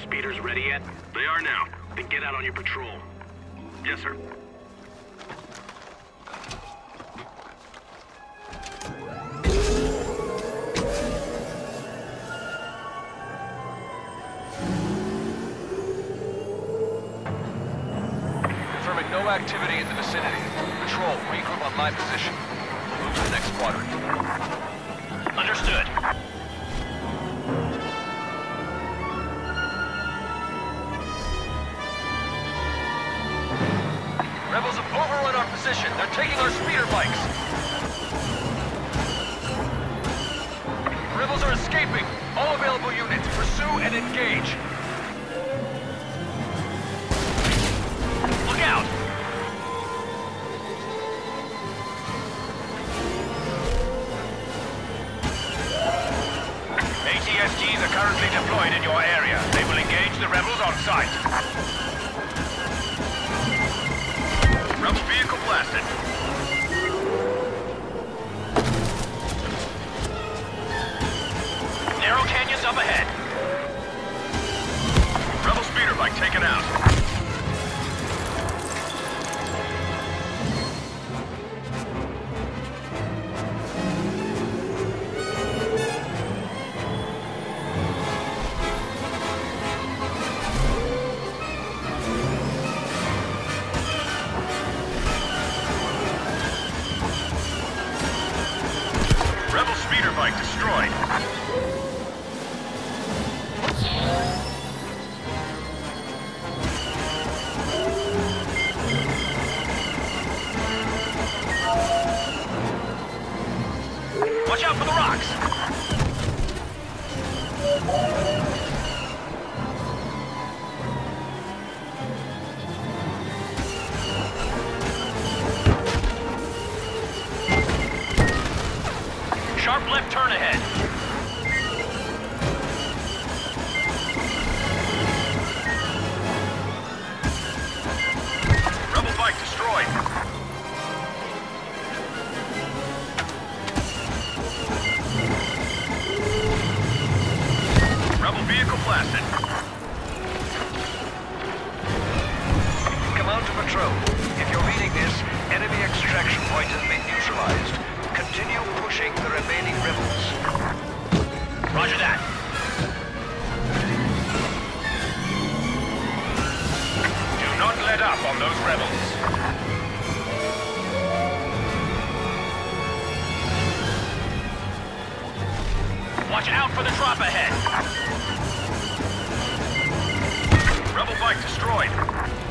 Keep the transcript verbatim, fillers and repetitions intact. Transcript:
speeders ready yet? They are now. Then get out on your patrol. Yes, sir. Confirming no activity in the vicinity. Patrol, regroup on my position. We'll move to the next quadrant. Understood. Rebels have overrun our position. They're taking our speeder bikes. Rebels are escaping. All available units, pursue and engage. Look out! A T S Gs are currently deployed in your area. They will engage the rebels on site. Rebel vehicle blasted. Narrow canyons up ahead. Rebel speeder bike taken out. Rebel speeder bike destroyed. Watch out for the rocks! Sharp left turn ahead. Rebel bike destroyed. Rebel vehicle blasted. Command to patrol. If you're reading this, enemy extraction point has been neutralized. Continue pushing the remaining rebels. Roger that. Do not let up on those rebels. Watch out for the drop ahead. Rebel bike destroyed.